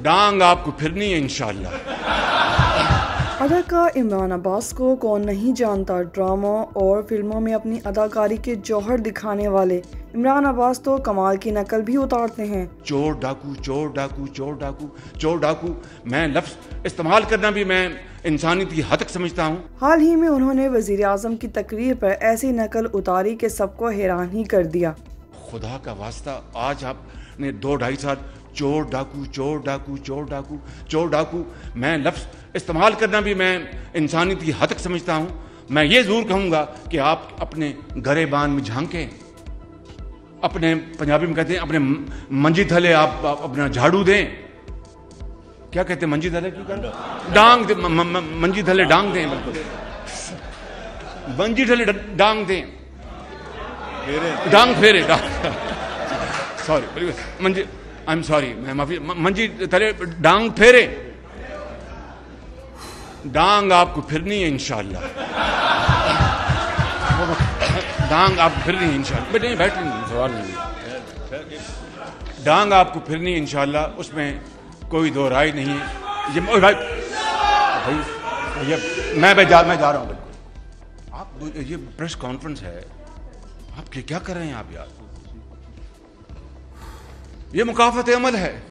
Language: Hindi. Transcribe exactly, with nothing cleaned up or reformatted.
डांग आपको फिरनी है इंशाअल्लाह। अदाकार इमरान अब्बास को कौन नहीं जानता। ड्रामा और फिल्मों में अपनी अदाकारी के जौहर दिखाने वाले इमरान अब्बास तो कमाल की नकल भी उतारते हैं। चोर डाकू चोर डाकू चोर डाकू चोर डाकू, मैं लफ्ज़ इस्तेमाल करना भी मैं इंसानियत की हद तक समझता हूँ। हाल ही में उन्होंने वजीर आजम की तकरीर पर ऐसी नकल उतारी कि सबको हैरान ही कर दिया। खुदा का वास्ता, आज आपने दो ढाई साल चोर डाकू चोर डाकू चोर डाकू चोर डाकू, मैं लफ्ज़ इस्तेमाल करना भी मैं इंसानियत की हद तक समझता हूँ। मैं ये ज़रूर कहूँगा कि आप अपने गरेबान में झांकें, अपने पंजाबी में कहते हैं अपने मंजी थले आप, आप अपना झाड़ू दें। क्या कहते हैं मंजी थले की डांग दे, म, म, मंजी थले डांग दें, बिल्कुल मंजी थले डांग दें, डांग फेरे sorry Manji I am sorry मैं माफी मंजी थले डांग फेरे, डांग आपको फिरनी है इंशाअल्लाह। डांग आपको फिरनी है इंशाअल्लाह। बेटे बैठ सवाल नहीं, डांग आपको फिरनी है इंशाअल्लाह, उसमें कोई दो राय नहीं है। ये भाई भैया मैं मैं जा मैं जा रहा हूँ बिल्कुल। आप ये प्रेस कॉन्फ्रेंस है, आप क्या कर रहे हैं आप यार? ये मुकाफत अमल है।